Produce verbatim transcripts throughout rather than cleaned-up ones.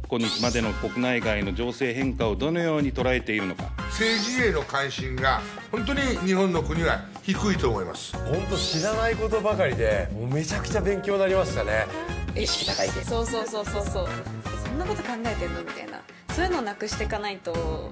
今日までの国内外の情勢変化をどのように捉えているのか。 政治への関心が本当に日本の国は低いと思います。 本当知らないことばかりでもうめちゃくちゃ勉強になりましたね。 意識高いで、そうそうそうそうそう、そんなこと考えてんのみたいな、そういうのをなくしていかないと。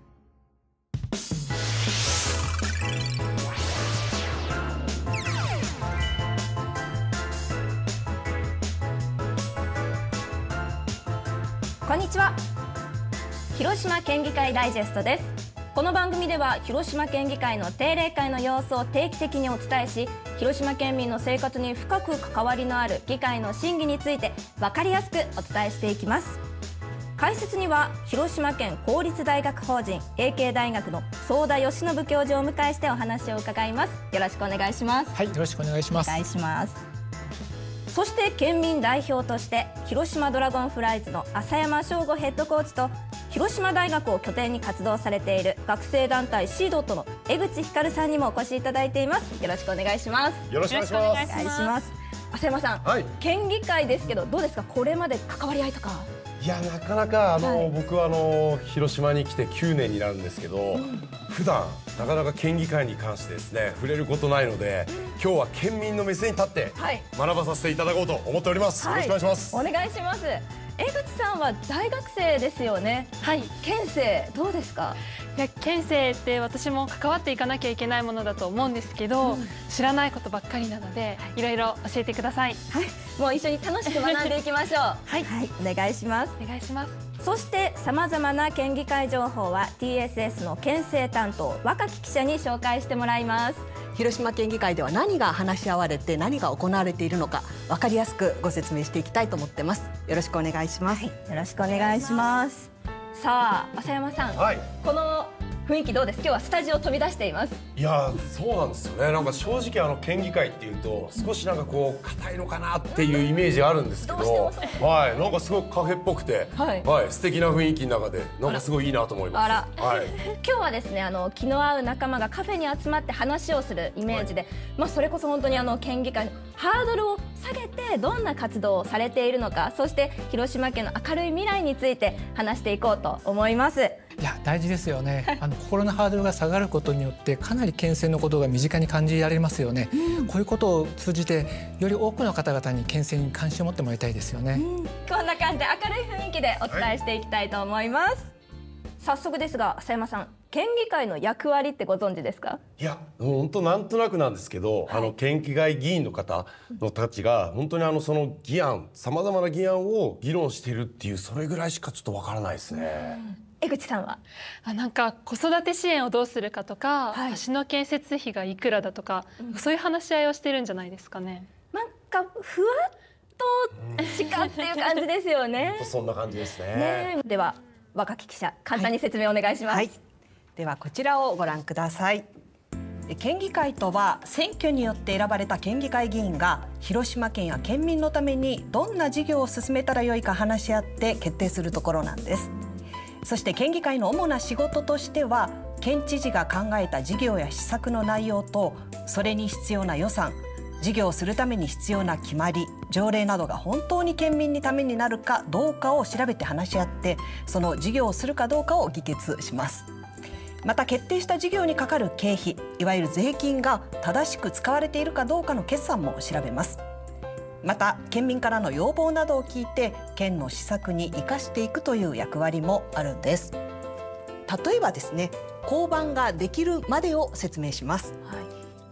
こんにちは。広島県議会ダイジェストです。この番組では広島県議会の定例会の様子を定期的にお伝えし、広島県民の生活に深く関わりのある議会の審議について分かりやすくお伝えしていきます。解説には広島県公立大学法人英慶大学の相田義信教授をお迎えしてお話を伺います。よろしくお願いします。 はい、よろしくお願いします。 お願いします。そして県民代表として広島ドラゴンフライズの浅山翔吾ヘッドコーチと広島大学を拠点に活動されている学生団体シードットの江口光さんにもお越しいただいています。よろしくお願いします。 よろしくお願いします。 お願いします。浅山さん、はい、県議会ですけどどうですか、これまで関わり合いとか。 いや、なかなかあの、 はい、 僕はあの広島に来てきゅうねんになるんですけど、うん、普段なかなか県議会に関してですね触れることないので、今日は県民の目線に立って学ばさせていただこうと思っております。はい、よろしくお願いします。 お願いします。江口さんは大学生ですよね。はい。県政どうですか。 いや、県政って私も関わっていかなきゃいけないものだと思うんですけど、うん、知らないことばっかりなので、はい、いろいろ教えてください。 はい。もう一緒に楽しく学んでいきましょう。はい、はい、お願いします。 お願いします。 そしてさまざまな県議会情報は ティーエスエス の県政担当若き記者に紹介してもらいます。 広島県議会では何が話し合われて何が行われているのか分かりやすくご説明していきたいと思ってます。よろしくお願いします。 はい、よろしくお願いします。さあ、浅山さん、はい、この雰囲気どうです。今日はスタジオ飛び出しています。 いや、そうなんですよね。なんか正直あの県議会っていうと少しなんかこう硬いのかなっていうイメージがあるんですけど、はい、なんかすごくカフェっぽくて、はい、はい、素敵な雰囲気の中でなんかすごいいいなと思います。あら、はい、 今日はですね、あの気の合う仲間がカフェに集まって話をするイメージで、はい、まあそれこそ本当にあの県議会のハードルを下げてどんな活動をされているのか、そして広島県の明るい未来について話していこうと思います。 いや、大事ですよね。あの心のハードルが下がることによってかなり県政のことが身近に感じられますよね。うん、こういうことを通じてより多くの方々に県政に関心を持ってもらいたいですよね。うん、 こんな感じで明るい雰囲気でお伝えしていきたいと思います。はい、早速ですが浅山さん、県議会の役割ってご存知ですか。 いや、本当なんとなくなんですけど、はい、あの県議会議員の方のたちが本当にあのその議案、さまざまな議案を議論しているっていう、それぐらいしかちょっとわからないですね。うん、 江口さんは。 あ、なんか子育て支援をどうするかとか、はい、橋の建設費がいくらだとか、うん、そういう話し合いをしてるんじゃないですかね。 なんかふわっとしかっていう感じですよね。 そんな感じですね。 ね、では若き記者、簡単に説明お願いします。はいはい、 ではこちらをご覧ください。県議会とは選挙によって選ばれた県議会議員が広島県や県民のためにどんな事業を進めたらよいか話し合って決定するところなんです。そして県議会の主な仕事としては、県知事が考えた事業や施策の内容とそれに必要な予算、事業をするために必要な決まり、条例などが本当に県民にためになるかどうかを調べて話し合って、その事業をするかどうかを議決します。また決定した事業にかかる経費、いわゆる税金が正しく使われているかどうかの決算も調べます。また県民からの要望などを聞いて県の施策に生かしていくという役割もあるんです。例えばですね、交番ができるまでを説明します。はい、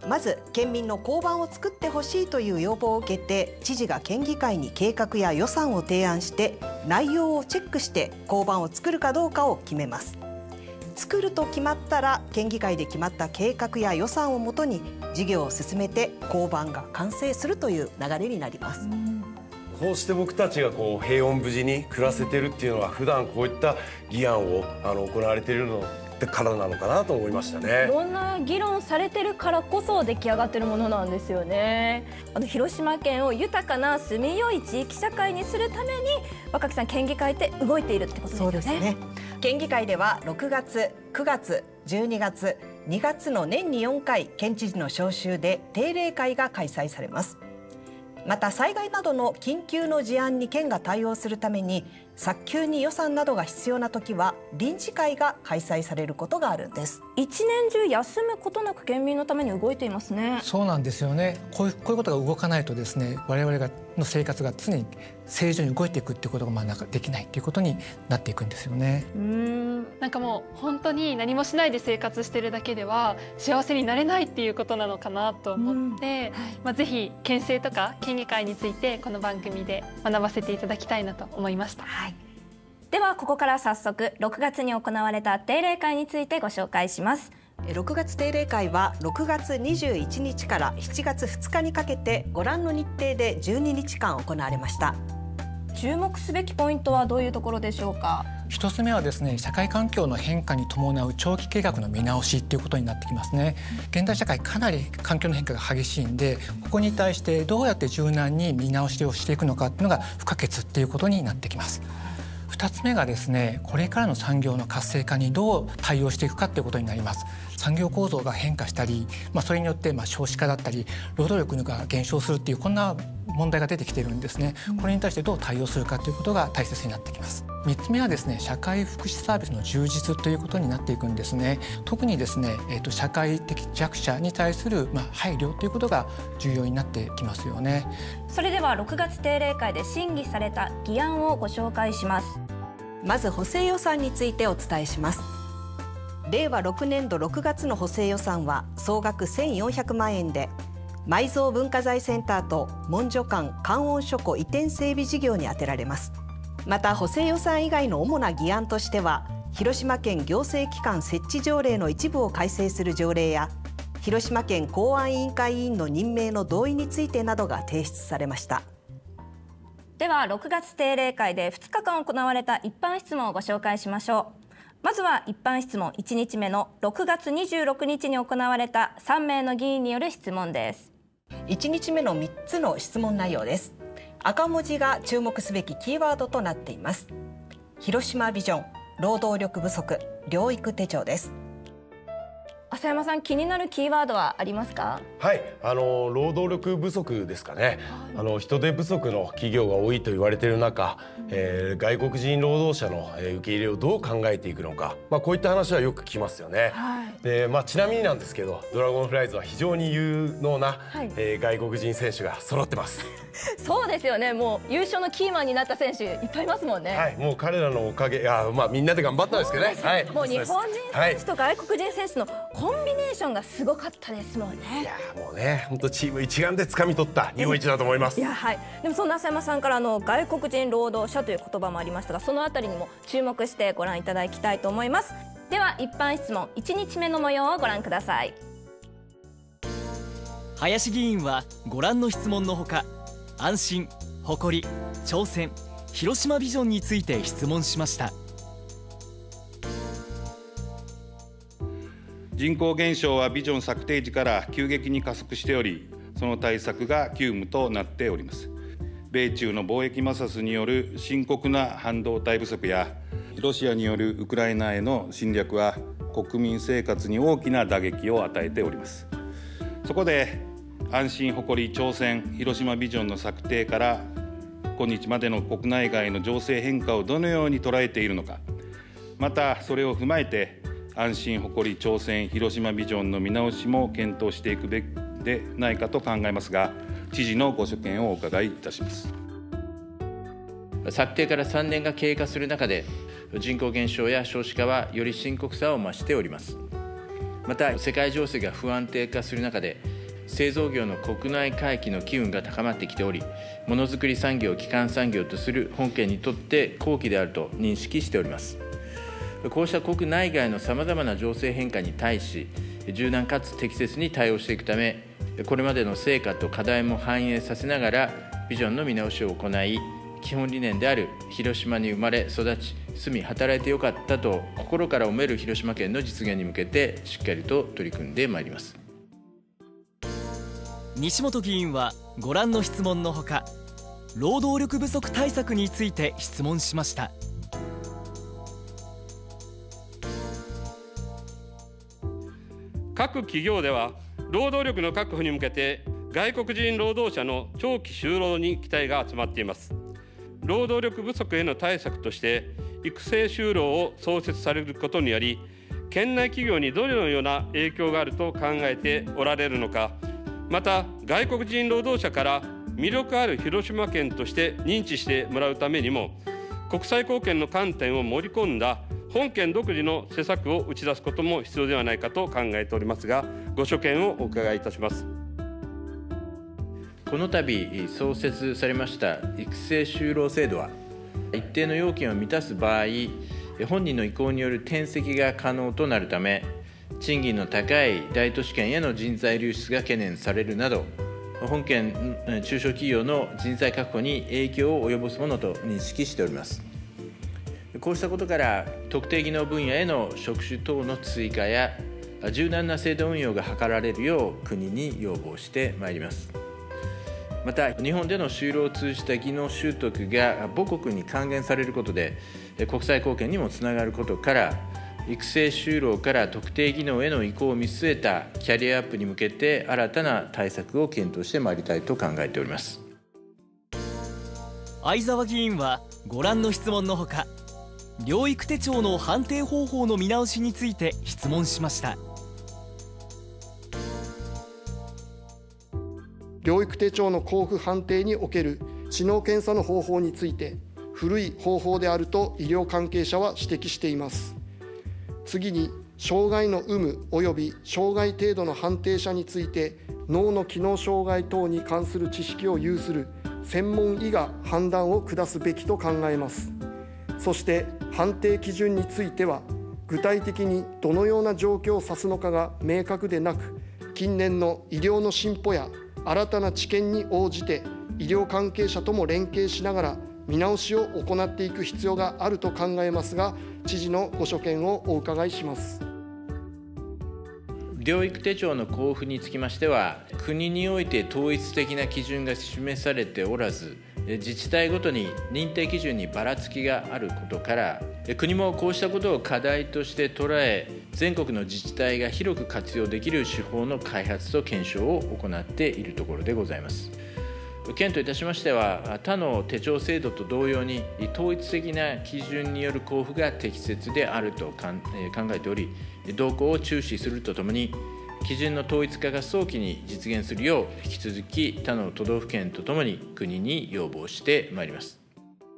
まず県民の交番を作ってほしいという要望を受けて、知事が県議会に計画や予算を提案して内容をチェックして交番を作るかどうかを決めます。作ると決まったら県議会で決まった計画や予算をもとに事業を進めて交番が完成するという流れになります。 こうして僕たちがこう平穏無事に暮らせてるっていうのは、普段こういった議案をあの行われているのからなのかなと思いましたね。 いろんな議論されてるからこそ出来上がってるものなんですよね。あの広島県を豊かな住みよい地域社会にするために若木さん、県議会って動いているってことですよね。そうですね。 県議会ではろくがつ、くがつ、じゅうにがつ、にがつの年によんかい県知事の招集で定例会が開催されます。 また災害などの緊急の事案に県が対応するために早急に予算などが必要な時は臨時会が開催されることがあるんです。 一年中休むことなく県民のために動いていますね。 そうなんですよね。こういう、こういうことが動かないとですね、我々がの生活が常に正常に動いていくっていうことがまあなんかできないっていうことになっていくんですよね。 うーんなんかもう本当に何もしないで生活してるだけでは幸せになれないっていうことなのかなと思って、はい、まあ、ぜひ県政とか県議会についてこの番組で学ばせていただきたいなと思いました。 はい、ではここから早速ろくがつに行われた定例会についてご紹介します。 ろくがつ定例会はろくがつにじゅういちにちからしちがつふつかにかけてご覧の日程でじゅうににちかん行われました。 注目すべきポイントはどういうところでしょうか。 一つ目はですね、社会環境の変化に伴う長期計画の見直しということになってきますね。現代社会かなり環境の変化が激しいんで、ここに対してどうやって柔軟に見直しをしていくのかっていうのが不可欠っていうことになってきます。二つ目がですね、これからの産業の活性化にどう対応していくかということになります。産業構造が変化したり、まあ、それによってまあ少子化だったり労働力が減少するっていうこんな問題が出てきているんですね。これに対してどう対応するかということが大切になってきます。三つ目はですね、社会福祉サービスの充実ということになっていくんですね。特にですね、えーと、社会的弱者に対するまあ配慮ということが重要になってきますよね。 それではろくがつ定例会で審議された議案をご紹介します。 まず補正予算についてお伝えします。れいわろくねんどろくがつの補正予算は総額せんよんひゃくまんえんで、埋蔵文化財センターと文書館観音書庫移転整備事業に充てられます。また補正予算以外の主な議案としては、広島県行政機関設置条例の一部を改正する条例や、広島県公安委員会委員の任命の同意についてなどが提出されました。 ではろくがつ定例会でふつかかん行われた一般質問をご紹介しましょう。まずは一般質問いちにちめのろくがつにじゅうろくにちに行われたさんめいの議員による質問です。 いちにちめのみっつの質問内容です。赤文字が注目すべきキーワードとなっています。広島ビジョン、労働力不足、療育手帳です。 浅山さん、気になるキーワードはありますか？ はい、あの労働力不足ですかね。あの人手不足の企業が多いと言われている中、えー、外国人労働者の受け入れをどう考えていくのか、まあ、こういった話はよく聞きますよね。はい、で、まあ、ちなみになんですけど、ドラゴンフライズは非常に有能な、はい、えー、外国人選手が揃ってます。 そうですよね。もう優勝のキーマンになった選手いっぱいいますもんね。 はい、もう彼らのおかげ、いや、まあ、みんなで頑張ったんですけどね。はい、 もう日本人選手と外国人選手のコンビネーションがすごかったですもんね。 いや、もうね、本当チーム一丸で掴み取った日本一だと思います。 いや、はい。でもそんな浅山さんからあの外国人労働者という言葉もありましたが、そのあたりにも注目してご覧いただきたいと思います。では一般質問いちにちめの模様をご覧ください。 林議員はご覧の質問のほか、安心、誇り、挑戦、広島ビジョンについて質問しました。 人口減少はビジョン策定時から急激に加速しており、その対策が急務となっております。米中の貿易摩擦による深刻な半導体不足や、ロシアによるウクライナへの侵略は国民生活に大きな打撃を与えております。そこで安心、誇り、挑戦、広島ビジョンの策定から今日までの国内外の情勢変化をどのように捉えているのか、またそれを踏まえて安心、誇り、挑戦、広島ビジョンの見直しも検討していくべきでないかと考えますが、知事のご所見をお伺いいたします。 策定からさんねんが経過する中で、人口減少や少子化はより深刻さを増しております。また世界情勢が不安定化する中で、製造業の国内回帰の機運が高まってきており、ものづくり産業を基幹産業とする本県にとって好機であると認識しております。こうした国内外のさまざまな情勢変化に対し、柔軟かつ適切に対応していくため、これまでの成果と課題も反映させながらビジョンの見直しを行い、基本理念である広島に生まれ育ち住み働いてよかったと心から思える広島県の実現に向けてしっかりと取り組んでまいります。 西本議員はご覧の質問のほか、労働力不足対策について質問しました。 各企業では労働力の確保に向けて外国人労働者の長期就労に期待が集まっています。労働力不足への対策として育成就労を創設されることにより、県内企業にどのような影響があると考えておられるのか、また外国人労働者から魅力ある広島県として認知してもらうためにも、国際貢献の観点を盛り込んだ本県独自の施策を打ち出すことも必要ではないかと考えておりますが、ご所見をお伺いいたします。 この度創設されました育成就労制度は、一定の要件を満たす場合、本人の意向による転籍が可能となるため、賃金の高い大都市圏への人材流出が懸念されるなど、本県中小企業の人材確保に影響を及ぼすものと認識しております。こうしたことから、特定技能分野への職種等の追加や柔軟な制度運用が図られるよう国に要望してまいります。また、日本での就労を通じた技能習得が母国に還元されることで、国際貢献にもつながることから、育成就労から特定技能への移行を見据えたキャリアアップに向けて新たな対策を検討してまいりたいと考えております。 相沢議員はご覧の質問のほか、療育手帳の判定方法の見直しについて質問しました。 療育手帳の交付判定における知能検査の方法について古い方法であると医療関係者は指摘しています。次に、障害の有無及び障害程度の判定者について脳の機能障害等に関する知識を有する専門医が判断を下すべきと考えます。そして判定基準については、具体的にどのような状況を指すのかが明確でなく、近年の医療の進歩や新たな知見に応じて医療関係者とも連携しながら見直しを行っていく必要があると考えますが、知事のご所見をお伺いします。 療育手帳の交付につきましては、国において統一的な基準が示されておらず、自治体ごとに認定基準にばらつきがあることから、国もこうしたことを課題として捉え、全国の自治体が広く活用できる手法の開発と検証を行っているところでございます。県といたしましては、他の手帳制度と同様に統一的な基準による交付が適切であると考えており、動向を注視するとともに、基準の統一化が早期に実現するよう引き続き他の都道府県とともに国に要望してまいります。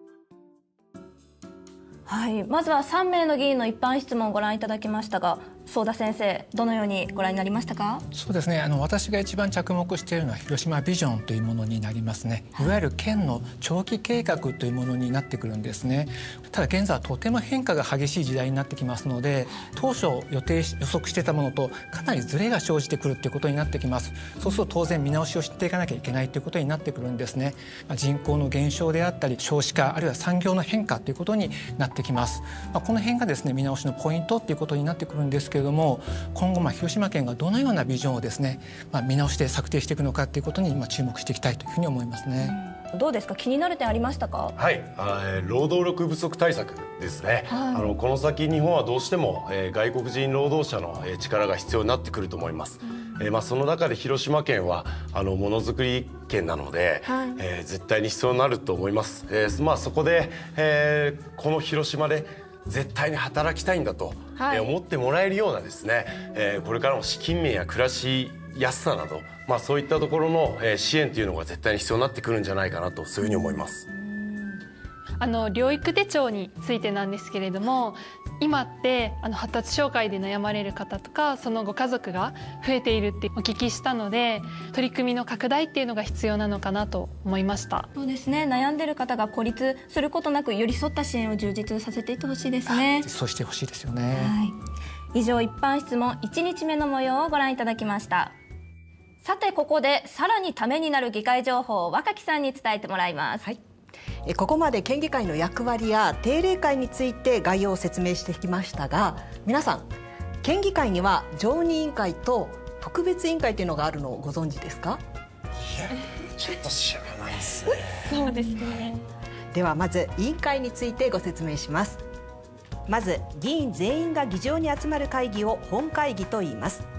はい、まずはさんめいの議員の一般質問をご覧いただきましたが、相田先生、どのようにご覧になりましたか？ そうですね、あの私が一番着目しているのは広島ビジョンというものになりますね。いわゆる県の長期計画というものになってくるんですね。ただ現在はとても変化が激しい時代になってきますので、当初予定予測していたものとかなりズレが生じてくるということになってきます。そうすると当然見直しをしていかなきゃいけないということになってくるんですね。まあ、人口の減少であったり少子化、あるいは産業の変化ということになってきます。まあ、この辺がですね見直しのポイントということになってくるんですけれども、今後まあ広島県がどのようなビジョンをですね、まあ、見直して策定していくのかということに今注目していきたいというふうに思いますね。 どうですか、気になる点ありましたか？ はい、労働力不足対策ですね。はい、あのこの先日本はどうしても、えー、外国人労働者の、えー、力が必要になってくると思います。うん、えーまあ、その中で広島県はあのものづくり県なので、はい、えー、絶対に必要になると思います。えーまあ、そこで、えー、この広島で絶対に働きたいんだと、はい、えー、思ってもらえるようなですね、えー、これからも資金面や暮らしやすさなど、まあ、そういったところの、えー、支援というのが絶対に必要になってくるんじゃないかなと、そういうふうに思います。 あの療育手帳についてなんですけれども、今ってあの発達障害で悩まれる方とかそのご家族が増えているってお聞きしたので、取り組みの拡大っていうのが必要なのかなと思いました。 そうですね、悩んでる方が孤立することなく寄り添った支援を充実させていってほしいですね。 そうしてほしいですよね。 はい、以上一般質問いちにちめの模様をご覧いただきました。さてここでさらにためになる議会情報を若木さんに伝えてもらいます。 はい、ここまで県議会の役割や定例会について概要を説明してきましたが、皆さん県議会には常任委員会と特別委員会というのがあるのをご存知ですか？ いや、ちょっと知らないですね。 そうですね。 ではまず委員会についてご説明します。まず議員全員が議場に集まる会議を本会議と言います。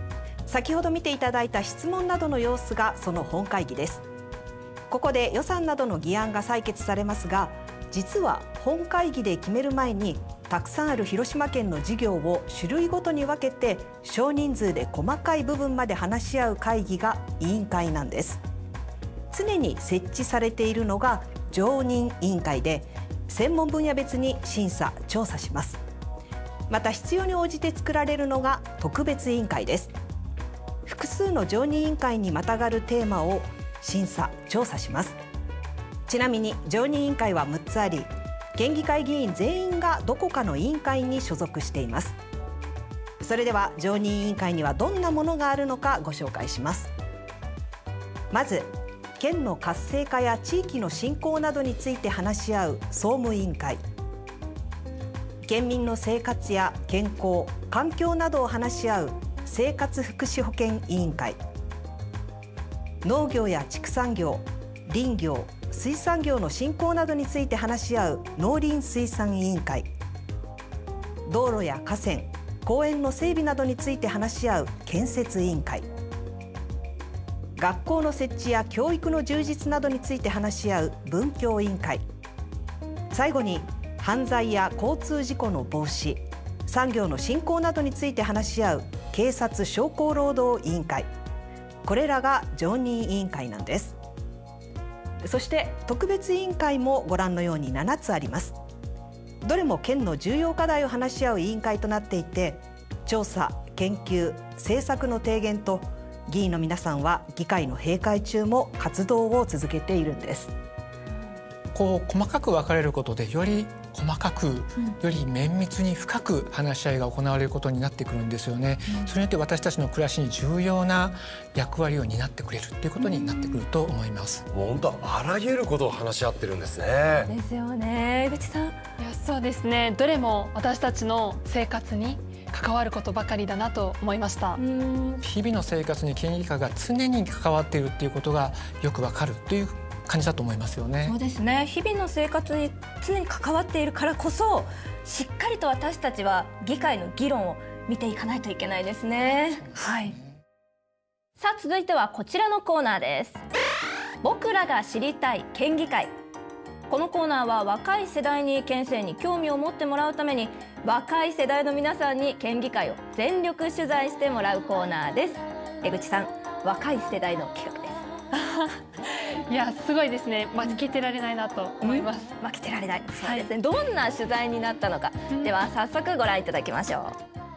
先ほど見ていただいた質問などの様子がその本会議です。ここで予算などの議案が採決されますが、実は本会議で決める前にたくさんある広島県の事業を種類ごとに分けて少人数で細かい部分まで話し合う会議が委員会なんです。常に設置されているのが常任委員会で、専門分野別に審査・調査します。また必要に応じて作られるのが特別委員会です。複数の常任委員会にまたがるテーマを審査・調査します。ちなみに常任委員会はむっつあり、県議会議員全員がどこかの委員会に所属しています。それでは常任委員会にはどんなものがあるのかご紹介します。まず県の活性化や地域の振興などについて話し合う総務委員会、県民の生活や健康・環境などを話し合う生活福祉保健委員会、農業や畜産業、林業・水産業の振興などについて話し合う農林水産委員会、道路や河川・公園の整備などについて話し合う建設委員会、学校の設置や教育の充実などについて話し合う文教委員会、最後に犯罪や交通事故の防止、産業の振興などについて話し合う警察商工労働委員会、これらが常任委員会なんです。そして特別委員会もご覧のようにななつあります。どれも県の重要課題を話し合う委員会となっていて、調査・研究・政策の提言と議員の皆さんは議会の閉会中も活動を続けているんです。 こう細かく分かれることでより細かく、より綿密に深く話し合いが行われることになってくるんですよね。うん、それによって私たちの暮らしに重要な役割を担ってくれるということになってくると思います。 もう本当あらゆることを話し合ってるんですね。 ですよね。江口さん。いや、 そうですね。どれも私たちの生活に関わることばかりだなと思いました。 日々の生活に県議会が常に関わっているっていうことがよくわかるという感じだと思いますよね。 そうですね。日々の生活に常に関わっているからこそ、しっかりと私たちは議会の議論を見ていかないといけないですね。はい。さあ、続いてはこちらのコーナーです。僕らが知りたい県議会。このコーナーは若い世代に県政に興味を持ってもらうために、若い世代の皆さんに県議会を全力取材してもらうコーナーです。江口さん、若い世代の企画です。 いや、すごいですね。負けてられないなと思います。 負けてられない。そうですね。はい、どんな取材になったのか、うん、では早速ご覧いただきましょ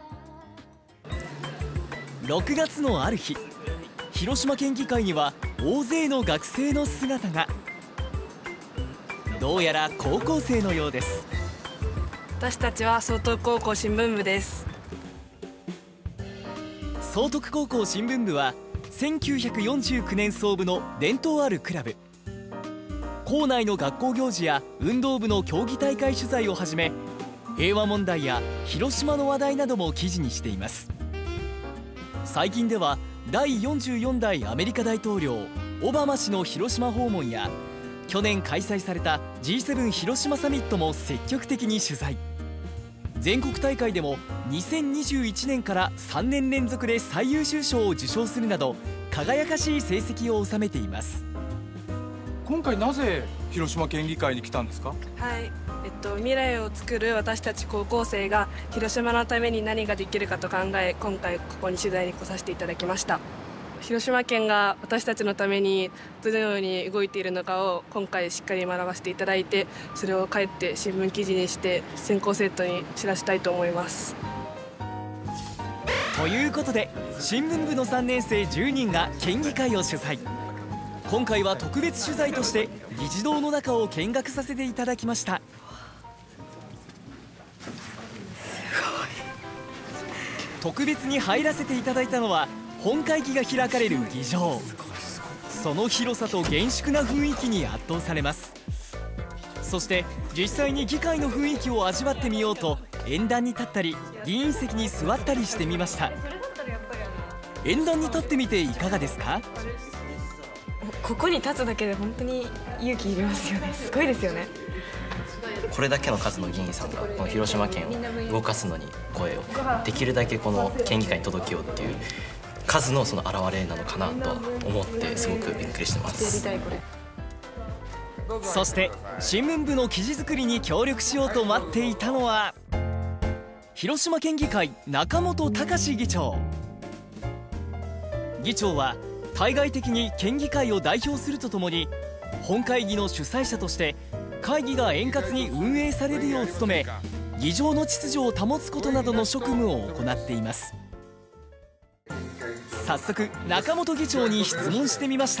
う。ろくがつのある日、広島県議会には大勢の学生の姿が。どうやら高校生のようです。 私たちは総徳高校新聞部です。 総徳高校新聞部はせんきゅうひゃくよんじゅうきゅうねん創部の伝統あるクラブ。校内の学校行事や運動部の競技大会取材をはじめ、平和問題や広島の話題なども記事にしています。最近ではだいよんじゅうよん代アメリカ大統領オバマ氏の広島訪問や、去年開催された ジーセブン 広島サミットも積極的に取材。全国大会でもにせんにじゅういちねんからさんねん連続で最優秀賞を受賞するなど、輝かしい成績を収めています。 今回なぜ広島県議会に来たんですか？ はい、えっと、未来を作る私たち高校生が広島のために何ができるかと考え、今回ここに取材に来させていただきました。広島県が私たちのためにどのように動いているのかを今回しっかり学ばせていただいて、それを帰って新聞記事にして全校生徒に知らせたいと思います。 ということで、新聞部のさんねん生じゅうにんが県議会を取材。今回は特別取材として議事堂の中を見学させていただきました。特別に入らせていただいたのは本会議が開かれる議場。その広さと厳粛な雰囲気に圧倒されます。そして実際に議会の雰囲気を味わってみようと、演壇に立ったり議員席に座ったりしてみました。演壇に立ってみていかがですか？ ここに立つだけで本当に勇気いりますよね。すごいですよね。 これだけの数の議員さんがこの広島県を動かすのに声をできるだけこの県議会に届けようっていう数のその表れなのかなと思ってすごくびっくりしてます。 そして新聞部の記事作りに協力しようと待っていたのは広島県議会中本隆議長。議長は対外的に県議会を代表するとともに本会議の主催者として会議が円滑に運営されるよう努め、議場の秩序を保つことなどの職務を行っています。早速中本議長に質問してみました。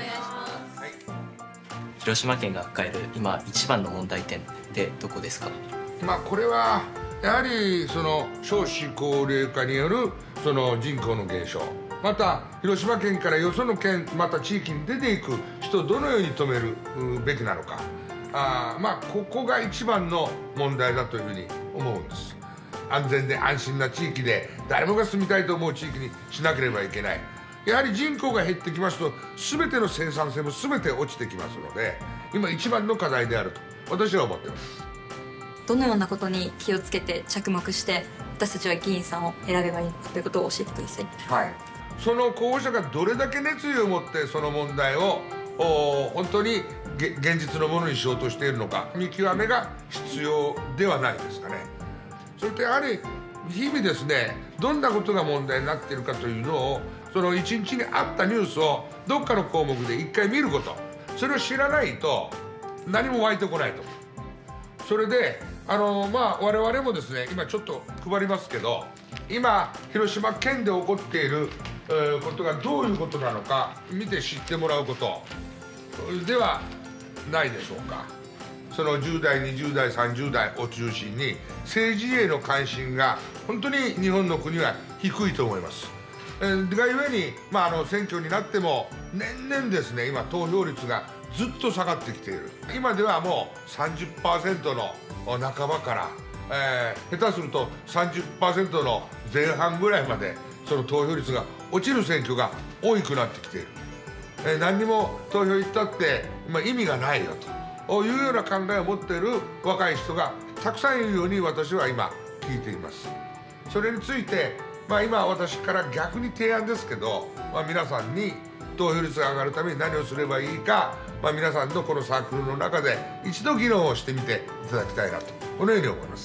広島県が抱える今一番の問題点ってどこですか？ まあこれはやはりその少子高齢化によるその人口の減少、また広島県からよその県また地域に出ていく人をどのように止めるべきなのか、あまあここが一番の問題だというふうに思うんです。安全で安心な地域で誰もが住みたいと思う地域にしなければいけない。やはり人口が減ってきますと全ての生産性も全て落ちてきますので、今一番の課題であると私は思っています。 どのようなことに気をつけて着目して私たちは議員さんを選べばいいのかということを教えてください。 はい、その候補者がどれだけ熱意を持ってその問題を本当に現実のものにしようとしているのか見極めが必要ではないですかね。それとやはり日々ですね、どんなことが問題になっているかというのをその一日にあったニュースをどっかの項目で一回見ること、それを知らないと何も湧いてこないと。それであのまあ我々もですね今ちょっと配りますけど、今広島県で起こっている、えー、ことがどういうことなのか見て知ってもらうことではないでしょうか。そのじゅう代にじゅう代さんじゅう代を中心に政治への関心が本当に日本の国は低いと思います。えー、がゆえに、まあ、あの選挙になっても年々ですね今投票率がずっと下がってきている。今ではもう さんじゅっパーセント の半ばから、えー、下手すると さんじゅっパーセント の前半ぐらいまでその投票率が落ちる選挙が多くなってきている。えー、何にも投票行ったって、まあ、意味がないよというような考えを持っている若い人がたくさんいるように私は今聞いています。それについて、まあ、今私から逆に提案ですけど、まあ、皆さんに投票率が上がるために何をすればいいか、まあ、皆さんのこのサークルの中で一度議論をしてみていただきたいなとこのように思います。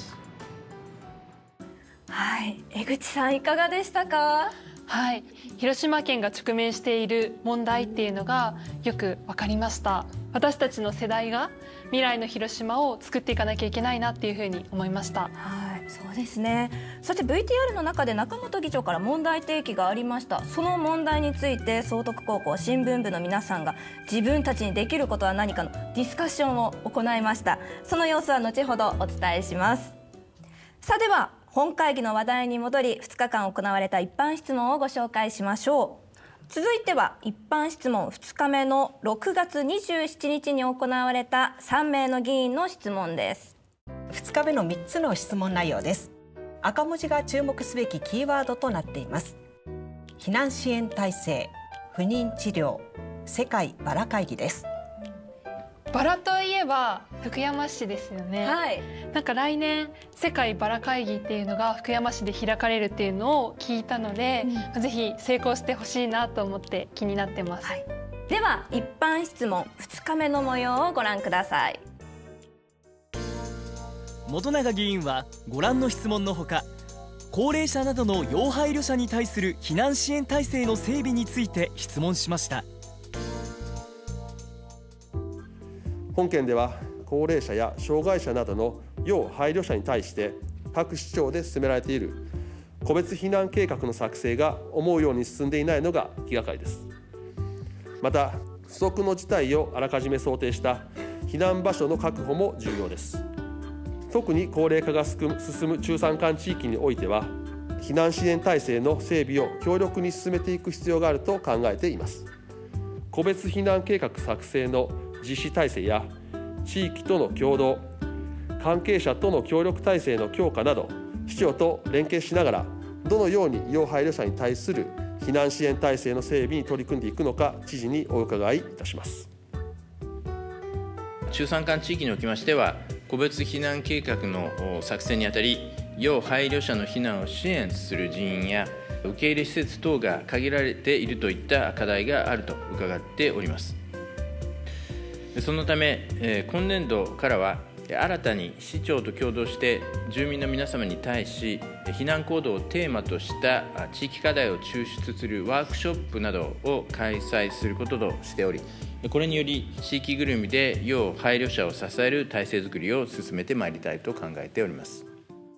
はい、江口さんいかがでしたか？ はい、広島県が直面している問題っていうのがよく分かりました。私たちの世代が未来の広島を作っていかなきゃいけないなっていうふうに思いました。 はい、そうですね。そして ブイティーアール の中で中本議長から問題提起がありました。その問題について崇徳高校新聞部の皆さんが自分たちにできることは何かのディスカッションを行いました。その様子は後ほどお伝えします。さあでは本会議の話題に戻りふつかかん行われた一般質問をご紹介しましょう。続いては一般質問ふつかめのろくがつにじゅうしちにちに行われたさんめいの議員の質問です。 ふつかめのみっつの質問内容です。赤文字が注目すべきキーワードとなっています。避難支援体制、不妊治療、世界バラ会議です。 バラといえば福山市ですよね。はい。なんか来年世界バラ会議っていうのが福山市で開かれるっていうのを聞いたので、うん、ぜひ成功してほしいなと思って気になってます。はい、 では一般質問ふつかめの模様をご覧ください。 本永議員はご覧の質問のほか、高齢者などの要配慮者に対する避難支援体制の整備について質問しました。 本県では高齢者や障害者などの要配慮者に対して各市町で進められている個別避難計画の作成が思うように進んでいないのが気がかりです。また不測の事態をあらかじめ想定した避難場所の確保も重要です。特に高齢化が進む中山間地域においては避難支援体制の整備を強力に進めていく必要があると考えています。個別避難計画作成の実施体制や地域との協働、関係者との協力体制の強化など市長と連携しながらどのように要配慮者に対する避難支援体制の整備に取り組んでいくのか知事にお伺いいたします。 中山間地域におきましては個別避難計画の作成にあたり要配慮者の避難を支援する人員や受け入れ施設等が限られているといった課題があると伺っております。そのため、今年度からは新たに市長と共同して住民の皆様に対し、避難行動をテーマとした地域課題を抽出するワークショップなどを開催することとしており、これにより地域ぐるみで要配慮者を支える体制づくりを進めてまいりたいと考えております。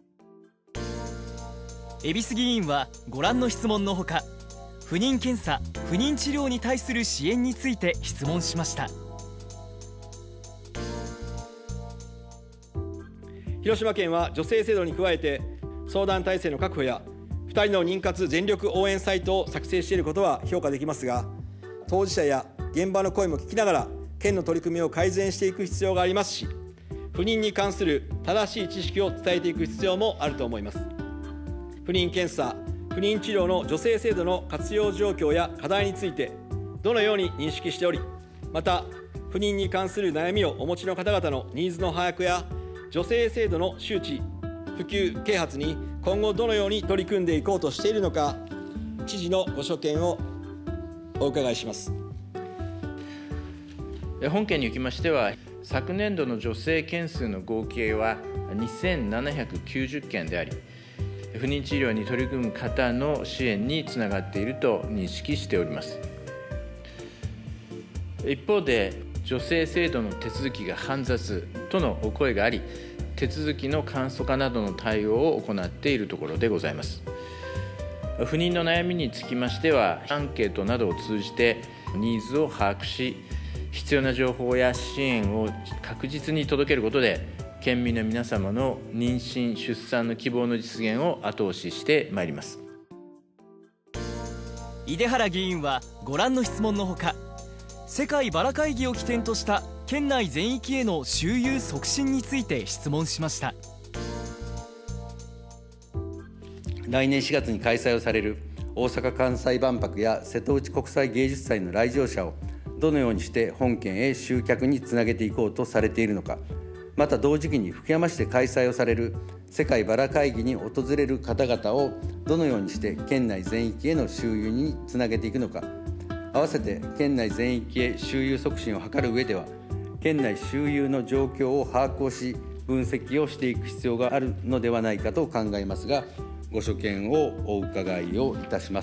恵比寿議員はご覧の質問のほか、不妊検査・不妊治療に対する支援について質問しました。 広島県は女性制度に加えて相談体制の確保やふたりの妊活全力応援サイトを作成していることは評価できますが、当事者や現場の声も聞きながら県の取り組みを改善していく必要がありますし、不妊に関する正しい知識を伝えていく必要もあると思います。不妊検査・不妊治療の女性制度の活用状況や課題についてどのように認識しており、また不妊に関する悩みをお持ちの方々のニーズの把握や女性制度の周知・普及・啓発に今後どのように取り組んでいこうとしているのか、知事のご所見をお伺いします。 本件におきましては、昨年度の女性件数の合計はにせんななひゃくきゅうじゅっけんであり、不妊治療に取り組む方の支援につながっていると認識しております。一方で、女性制度の手続きが煩雑とのお声があり、手続きの簡素化などの対応を行っているところでございます。不妊の悩みにつきましては、アンケートなどを通じてニーズを把握し、必要な情報や支援を確実に届けることで、県民の皆様の妊娠・出産の希望の実現を後押ししてまいります。 井出原議員はご覧の質問のほか、世界バラ会議を起点とした県内全域への周遊促進について質問しました。 来年しがつに開催をされる大阪・関西万博や瀬戸内国際芸術祭の来場者をどのようにして本県へ集客につなげていこうとされているのか、また同時期に福山市で開催をされる世界バラ会議に訪れる方々をどのようにして県内全域への周遊につなげていくのか、合わせて県内全域へ周遊促進を図る上では、県内周遊の状況を把握をし、分析をしていく必要があるのではないかと考えますが、ご所見をお伺いをいたします。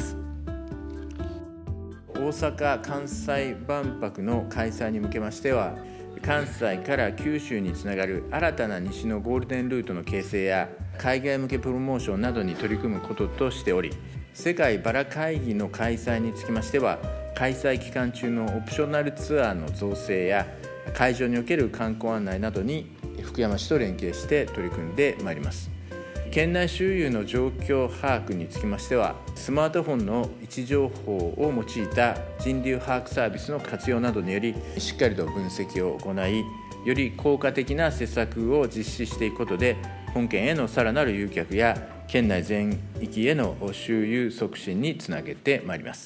大阪・関西万博の開催に向けましては、関西から九州につながる新たな西のゴールデンルートの形成や海外向けプロモーションなどに取り組むこととしており、世界バラ会議の開催につきましては、開催期間中のオプショナルツアーの造成や会場における観光案内などに福山市と連携して取り組んでまいります。県内周遊の状況把握につきましては、スマートフォンの位置情報を用いた人流把握サービスの活用などにより、しっかりと分析を行い、より効果的な施策を実施していくことで、本県へのさらなる誘客や県内全域への周遊促進につなげてまいります。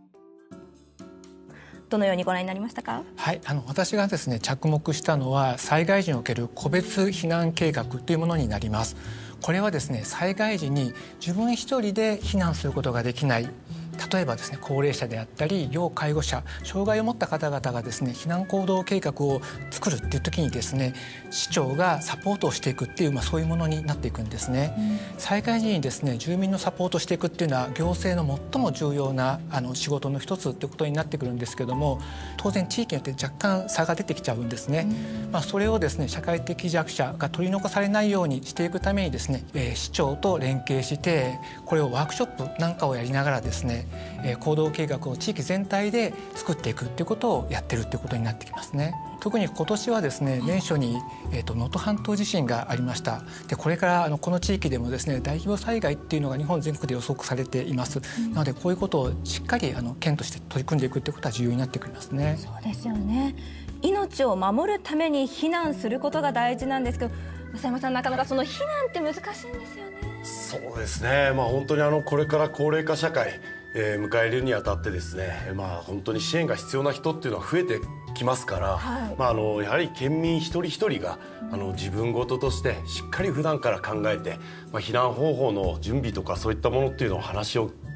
どのようにご覧になりましたか？ はい、あの私がですね着目したのは、災害時における個別避難計画というものになります。これはですね、災害時に自分一人で避難することができない、例えばですね高齢者であったり要介護者、障害を持った方々がですね避難行動計画を作るっていう時にですね、市長がサポートをしていくっていう、まあ、そういうものになっていくんですね、うん、災害時にですね住民のサポートしていくっていうのは行政の最も重要なあの仕事の一つっていうことになってくるんですけども、当然地域によって若干差が出てきちゃうんですね、うん、まあ、それをですね社会的弱者が取り残されないようにしていくためにですね、えー、市長と連携してこれをワークショップなんかをやりながらですね、えー、行動計画を地域全体で作っていくっていうことをやってるっていうことになってきますね。特に今年はですね年初にえーと能登半島地震がありました。でこれからあのこの地域でもですね大規模災害っていうのが日本全国で予測されています、うん、なのでこういうことをしっかりあの県として取り組んでいくっていうことは重要になってくりますね。 そうですよね。命を守るために避難することが大事なんですけど、増山さん、なかなかその避難って難しいんですよね。 そうですね、まあ、本当にあのこれから高齢化社会、えー、迎えるにあたってですね、まあ、本当に支援が必要な人っていうのは増えてきますから、はい、まあ、あのやはり県民一人一人があの自分事としてしっかり普段から考えて、まあ、避難方法の準備とかそういったものっていうのを話を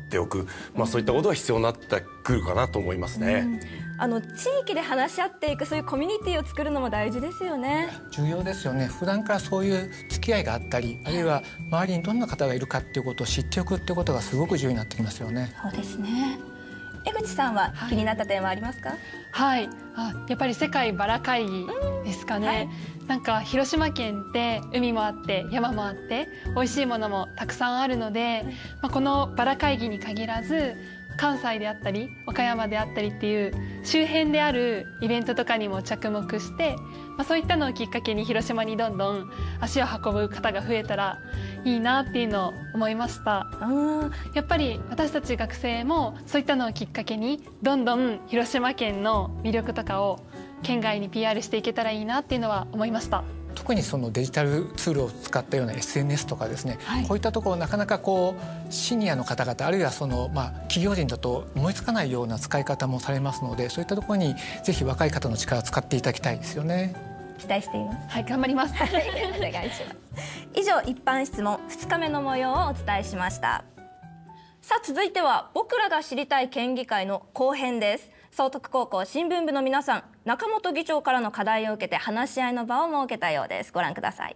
っておく、まあ、そういったことが必要になってくるかなと思いますね。うん、 あの地域で話し合っていくそういうコミュニティを作るのも大事ですよね。 重要ですよね。普段からそういう付き合いがあったり、あるいは周りにどんな方がいるかっていうことを知っておくっていうことがすごく重要になってきますよね。 そうですね。江口さんは気になった点はありますか？ はい、あ、やっぱり世界バラ会議ですかね。はい、なんか広島県って海もあって山もあって美味しいものもたくさんあるので、まあ、このバラ会議に限らず関西であったり岡山であったりっていう周辺であるイベントとかにも着目して、まあ、そういったのをきっかけに広島にどんどん足を運ぶ方が増えたらいいなっていうのを思いました。やっぱり私たち学生もそういったのをきっかけにどんどん広島県の魅力とかを県外に ピーアール していけたらいいなっていうのは思いました。 特にそのデジタルツールを使ったような エスエヌエス とかですね、はい、こういったところなかなかこうシニアの方々あるいはその、まあ、企業人だと思いつかないような使い方もされますので、そういったところにぜひ若い方の力を使っていただきたいですよね。 期待しています。 はい、頑張ります。 お願いします。以上、一般質問ふつかめの模様をお伝えしました。さあ、続いては僕らが知りたい県議会の後編です。崇徳高校新聞部の皆さん、中本議長からの課題を受けて話し合いの場を設けたようです。ご覧ください。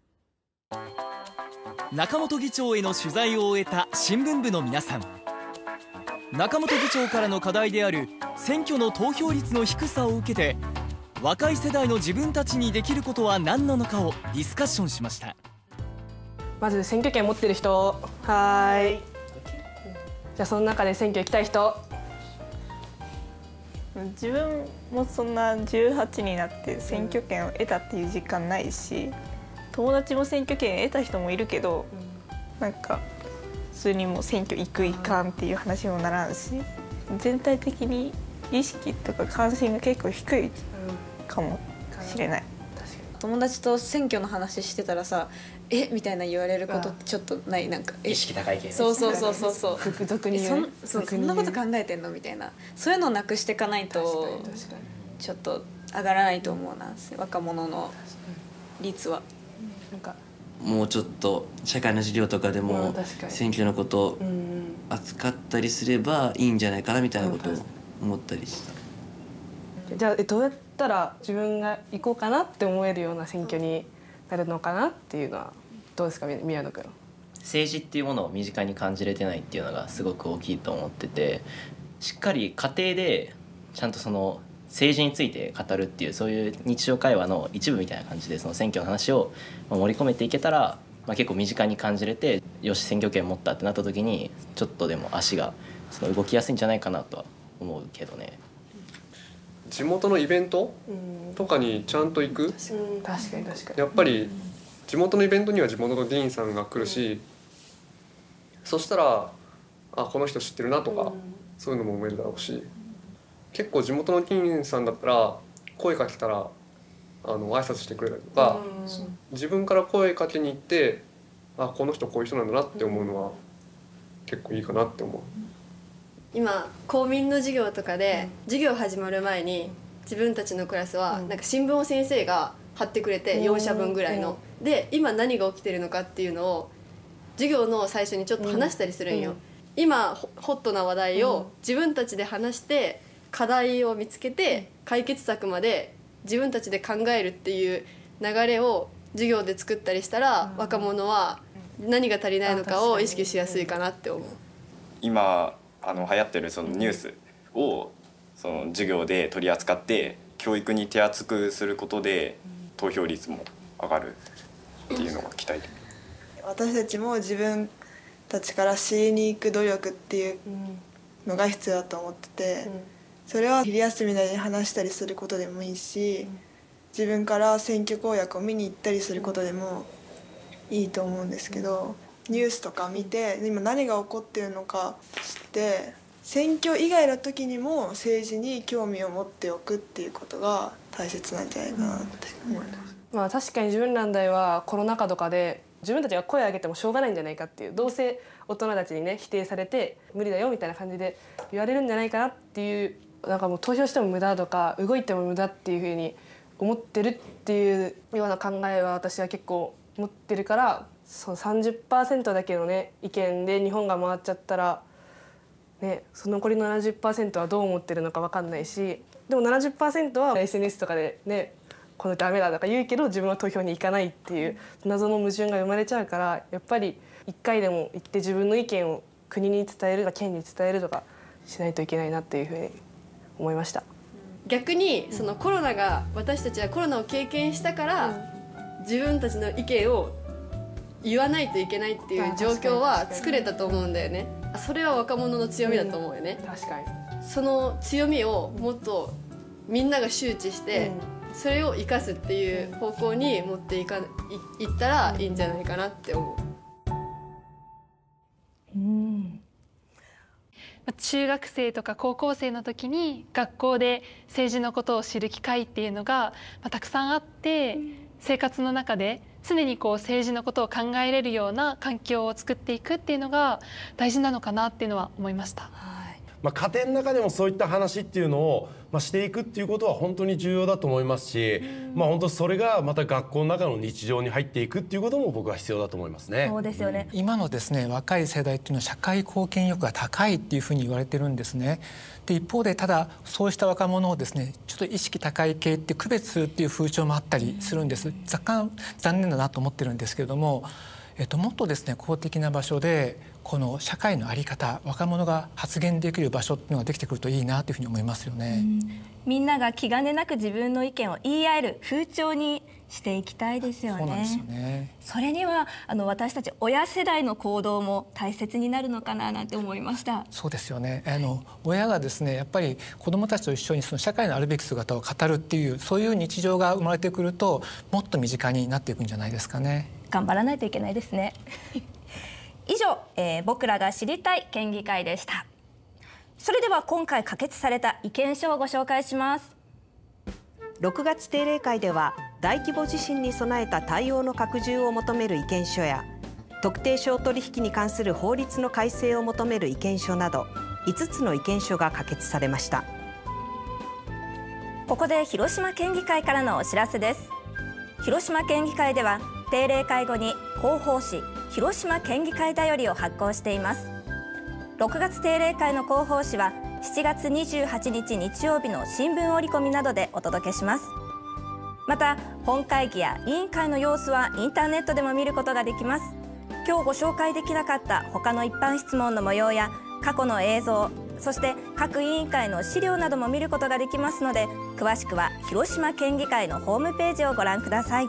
中本議長への取材を終えた新聞部の皆さん、中本議長からの課題である選挙の投票率の低さを受けて、若い世代の自分たちにできることは何なのかをディスカッションしました。 まず選挙権持ってる人、はい。じゃあその中で選挙行きたい人。 自分もそんなじゅうはちになって選挙権を得たっていう実感ないし、友達も選挙権得た人もいるけど、なんか普通にもう選挙行く行かんっていう話にもならんし、全体的に意識とか関心が結構低いかもしれない。 友達と選挙の話してたらさ、えみたいな言われることってちょっとない？なんか意識高い系ね。 そうそうそうそうそう。 俗に言う。 そんなこと考えてんのみたいな、そういうのをなくしていかないとちょっと上がらないと思うな、若者の率は。 なんかもうちょっと社会の授業とかでも選挙のことを扱ったりすればいいんじゃないかなみたいなことを思ったりした。 じゃあえどうやったら自分が行こうかなって思えるような選挙になるのかなっていうのはどうですか、宮野君。 政治っていうものを身近に感じれてないっていうのがすごく大きいと思ってて、しっかり家庭でちゃんとその政治について語るっていう、そういう日常会話の一部みたいな感じでその選挙の話を盛り込めていけたら、まあ、結構身近に感じれて、よし選挙権持ったってなった時にちょっとでも足がその動きやすいんじゃないかなとは思うけどね。 地元のイベントとかにちゃんと行く、うん、 確かに確かに。 やっぱり地元のイベントには地元の議員さんが来るし、うん、そしたらあこの人知ってるなとか、うん、そういうのも思えるだろうし、結構地元の議員さんだったら声かけたらあの挨拶してくれたりとか、うん、自分から声かけに行ってあこの人こういう人なんだなって思うのは結構いいかなって思う。 今公民の授業とかで、うん、授業始まる前に自分たちのクラスはなんか新聞を先生が貼ってくれて、よん社分ぐらいの、うん、で今何が起きてるのかっていうのを授業の最初にちょっと話したりするんよ、うん、今ホットな話題を自分たちで話して課題を見つけて解決策まで自分たちで考えるっていう流れを授業で作ったりしたら、うん、若者は何が足りないのかを意識しやすいかなって思う。 今あの流行ってるそのニュースをその授業で取り扱って教育に手厚くすることで投票率も上がるっていうのが期待。 私たちも自分たちから知りに行く努力っていうのが必要だと思ってて、それは昼休みなりに話したりすることでもいいし、自分から選挙公約を見に行ったりすることでもいいと思うんですけど、ニュースとか見て今何が起こっているのか知って、選挙以外の時にも政治に興味を持っておくっていうことが大切なんじゃないかなって思います。 まあ、確かに自分らの代はコロナ禍とかで自分たちが声を上げてもしょうがないんじゃないかっていう、どうせ大人たちにね否定されて無理だよみたいな感じで言われるんじゃないかなっていう、なんかもう投票しても無駄とか動いても無駄っていうふうに思ってるっていうような考えは私は結構持ってるから、その さんじゅっパーセント だけのね意見で日本が回っちゃったらね、その残りの ななじゅっパーセント はどう思ってるのか分かんないし、でも ななじゅっパーセント は エスエヌエス とかでねこのダメだとか言うけど自分は投票に行かないっていう謎の矛盾が生まれちゃうから、やっぱりいっかいでも行って自分の意見を国に伝えるとか県に伝えるとかしないといけないなっていうふうに思いました。 逆にそのコロナが、私たちはコロナを経験したから、うん、自分たちの意見を言わないといけないっていう状況は作れたと思うんだよね。それは若者の強みだと思うよね、 うん、確かにその強みをもっとみんなが周知して、うん、それを生かすっていう方向に持っていかいいったらいいんじゃないかなって思う。 うん中学生とか高校生の時に学校で政治のことを知る機会っていうのが、まあ、たくさんあって、生活の中で常にこう政治のことを考えれるような環境を作っていくっていうのが大事なのかなっていうのは思いました。 まあ、家庭の中でもそういった話っていうのを、まあ、していくっていうことは本当に重要だと思いますし、まあ、本当それがまた学校の中の日常に入っていくっていうことも僕は必要だと思いますね。 そうですよね。 今のですね若い世代っていうのは社会貢献欲が高いっていうふうに言われてるんですね。で一方でただそうした若者をですねちょっと意識高い系って区別するっていう風潮もあったりするんです。若干残念だなと思ってるんですけれども、えっと、もっとですね公的な場所でこの社会の在り方、若者が発言できる場所っていうのができてくるといいなというふうに思いますよね。 みんなが気兼ねなく自分の意見を言い合える風潮にしていきたいですよね。 そうなんですよね。 それにはあの私たち親世代の行動も大切になるのかななんて思いました。 そうですよね。あの親がですねやっぱり子どもたちと一緒にその社会のあるべき姿を語るっていうそういう日常が生まれてくるともっと身近になっていくんじゃないですかね。 頑張らないといけないですね。以上、えー、僕らが知りたい県議会でした。それでは今回可決された意見書をご紹介します。 ろくがつ定例会では大規模地震に備えた対応の拡充を求める意見書や特定商取引に関する法律の改正を求める意見書などいつつの意見書が可決されました。 ここで広島県議会からのお知らせです。広島県議会では定例会後に広報誌広島県議会だよりを発行しています。ろくがつ定例会の広報誌はしちがつにじゅうはちにち日曜日の新聞折り込みなどでお届けします。また本会議や委員会の様子はインターネットでも見ることができます。今日ご紹介できなかった他の一般質問の模様や過去の映像、そして各委員会の資料なども見ることができますので、詳しくは広島県議会のホームページをご覧ください。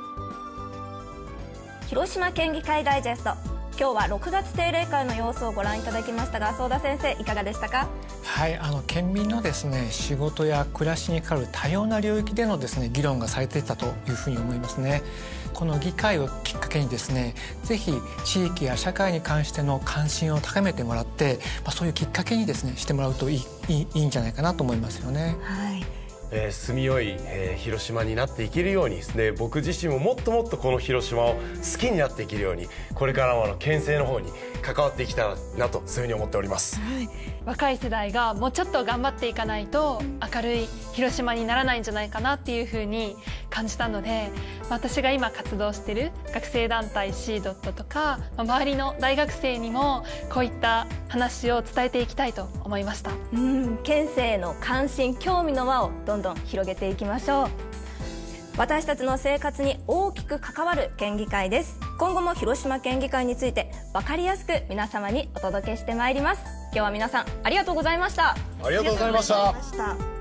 広島県議会ダイジェスト、今日はろくがつ定例会の様子をご覧いただきましたが、相田先生いかがでしたか？ はい、あの県民のですね仕事や暮らしに関わる多様な領域でのですね議論がされていたというふうに思いますね。この議会をきっかけにですねぜひ地域や社会に関しての関心を高めてもらって、まあ、そういうきっかけにですねしてもらうといい、いい、いいんじゃないかなと思いますよね。 はい、 えー、住みよい、えー、広島になっていけるようにですね、僕自身ももっともっとこの広島を好きになっていけるようにこれからもあの県政の方に関わっていきたいなとそういうふうに思っております。 はい、若い世代がもうちょっと頑張っていかないと明るい広島にならないんじゃないかなっていうふうに感じたので、私が今活動している学生団体 シードット とか周りの大学生にもこういった話を伝えていきたいと思いました。 うん、県政への関心興味の輪をどんどん広げていきましょう。私たちの生活に大きく関わる県議会です。今後も広島県議会について分かりやすく皆様にお届けしてまいります。今日は皆さんありがとうございました。 ありがとうございました。